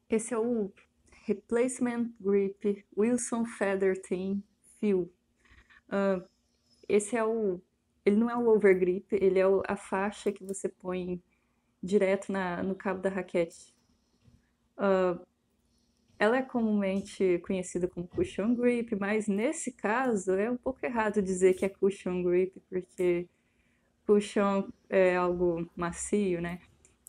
Esse é o Replacement Grip Wilson Feather Thin Feel. Ah, esse é o... Ele não é o overgrip, ele é a faixa que você põe direto no cabo da raquete. Ela é comumente conhecida como cushion grip, mas nesse caso é um pouco errado dizer que é cushion grip, porque cushion é algo macio, né?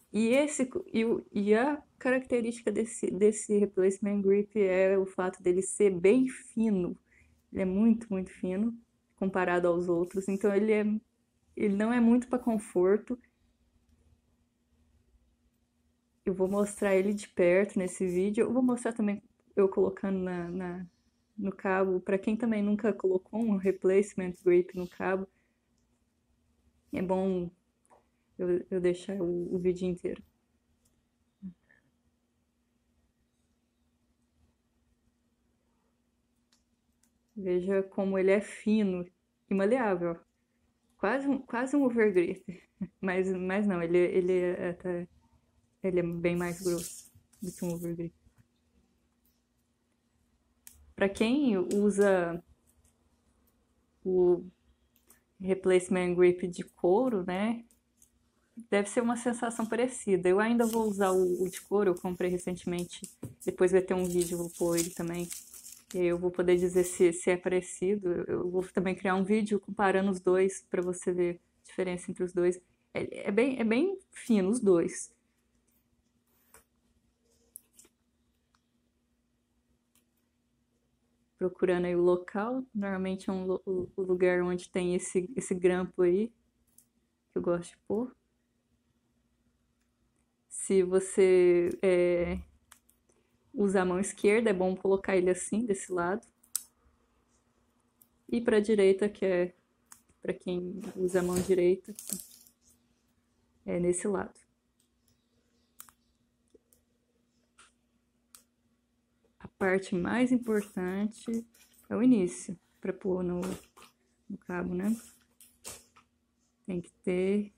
E a característica desse replacement grip é o fato dele ser bem fino. Ele é muito, muito fino comparado aos outros. Então ele não é muito para conforto. Eu vou mostrar ele de perto nesse vídeo. Eu vou mostrar também eu colocando no cabo. Para quem também nunca colocou um replacement grip no cabo, é bom eu deixar o vídeo inteiro. Veja como ele é fino e maleável. Quase um overgrip. Mas não, ele é bem mais grosso do que um overgrip. Para quem usa o replacement grip de couro, né? Deve ser uma sensação parecida. Eu ainda vou usar o de couro, eu comprei recentemente. Depois vai ter um vídeo, eu vou pôr ele também. E aí eu vou poder dizer se é parecido. Eu vou também criar um vídeo comparando os dois para você ver a diferença entre os dois. É bem fino os dois. Procurando aí o local. Normalmente é o lugar onde tem esse grampo aí, que eu gosto de pôr. Se você usa a mão esquerda, é bom colocar ele assim, desse lado. E para a direita, que é para quem usa a mão direita, é nesse lado. A parte mais importante é o início, para pôr no cabo, né? Tem que ter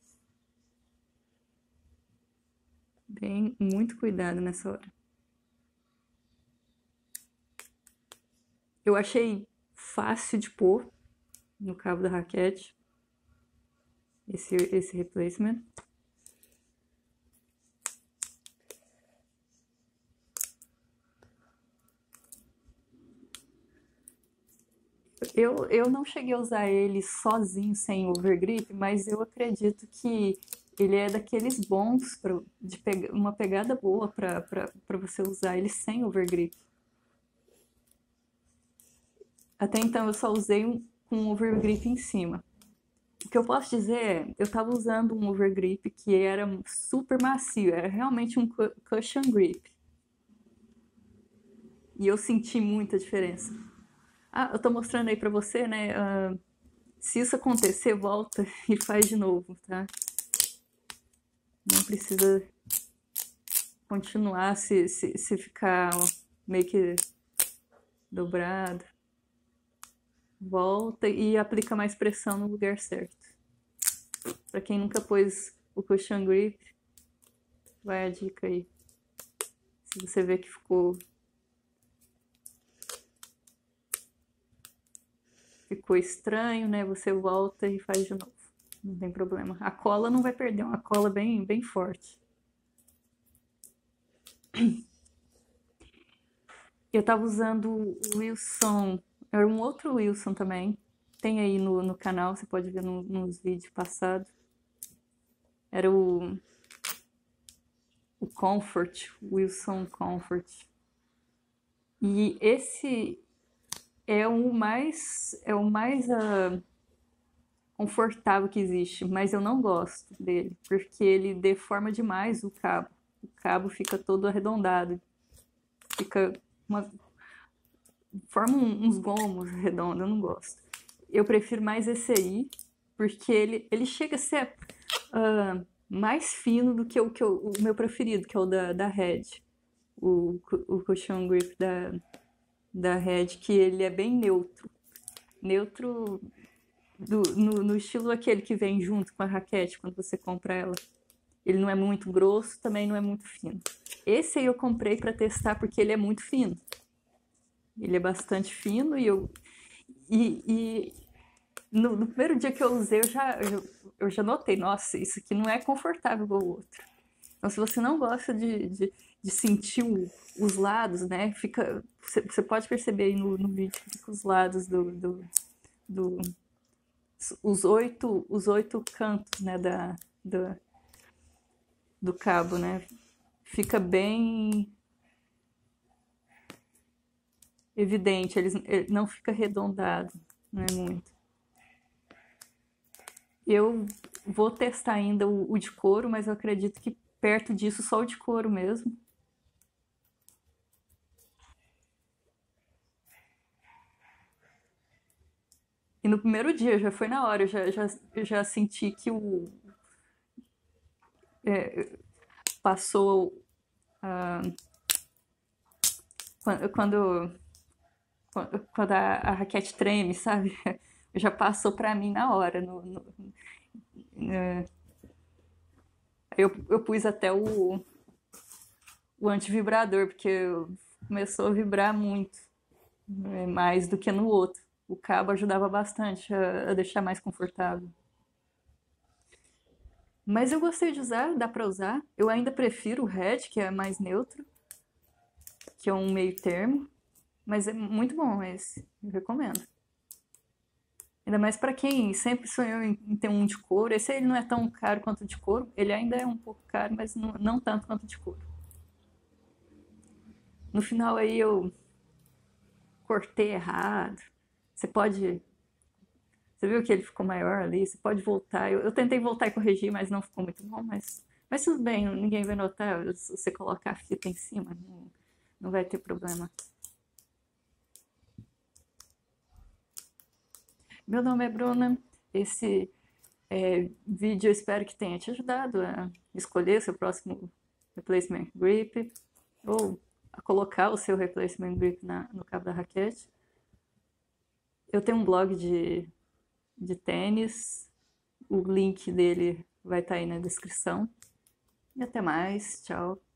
muito cuidado nessa hora. Eu achei fácil de pôr no cabo da raquete esse replacement. Eu não cheguei a usar ele sozinho, sem overgrip, mas eu acredito que ele é daqueles bons uma pegada boa para você usar ele sem overgrip. Até então eu só usei com overgrip em cima. O que eu posso dizer é, eu estava usando um overgrip que era super macio, era realmente um cushion grip. E eu senti muita diferença. Ah, eu tô mostrando aí pra você, né? Se isso acontecer, volta e faz de novo, tá? Não precisa continuar se ficar meio que dobrado. Volta e aplica mais pressão no lugar certo. Pra quem nunca pôs o cushion grip, vai a dica aí. Se você vê que ficou estranho, né? Você volta e faz de novo. Não tem problema. A cola não vai perder, é uma cola bem forte. Eu tava usando o Wilson, era um outro Wilson também. Tem aí no canal, você pode ver nos vídeos passados. Era o Comfort, Wilson Comfort. E esse é o mais confortável que existe, mas eu não gosto dele, porque ele deforma demais o cabo. O cabo fica todo arredondado, fica forma uns gomos redondos, eu não gosto. Eu prefiro mais esse aí, porque ele chega a ser mais fino do que o meu preferido, que é o da Red. O cushion grip da Red, que ele é bem neutro. Neutro no estilo aquele que vem junto com a raquete quando você compra ela. Ele não é muito grosso, também não é muito fino. Esse aí eu comprei para testar porque ele é muito fino. Ele é bastante fino e no primeiro dia que eu usei eu já notei, nossa, isso aqui não é confortável igual o outro. Então, se você não gosta de sentir os lados, né? Você pode perceber aí no vídeo que os lados do os oito cantos, né, do, do cabo, né? Fica bem evidente, ele não fica arredondado, não é muito. Eu vou testar ainda o de couro, mas eu acredito que perto disso só o de couro mesmo. E no primeiro dia já foi na hora, eu já senti que passou quando, quando a raquete treme, sabe? Já passou pra mim na hora. Eu pus até o antivibrador, porque começou a vibrar muito, né, mais do que no outro. O cabo ajudava bastante a deixar mais confortável. Mas eu gostei de usar, dá pra usar. Eu ainda prefiro o Red, que é mais neutro, que é um meio termo. Mas é muito bom esse, eu recomendo. Ainda mais pra quem sempre sonhou em ter um de couro. Esse ele não é tão caro quanto o de couro. Ele ainda é um pouco caro, mas não tanto quanto o de couro. No final aí eu cortei errado. Você pode. Você viu que ele ficou maior ali? Você pode voltar. Eu tentei voltar e corrigir, mas não ficou muito bom. Mas tudo bem, ninguém vai notar. Se você colocar a fita em cima, não vai ter problema. Meu nome é Bruna. Esse vídeo eu espero que tenha te ajudado a escolher seu próximo replacement grip ou a colocar o seu replacement grip no cabo da raquete. Eu tenho um blog de tênis, o link dele vai estar aí na descrição. E até mais, tchau.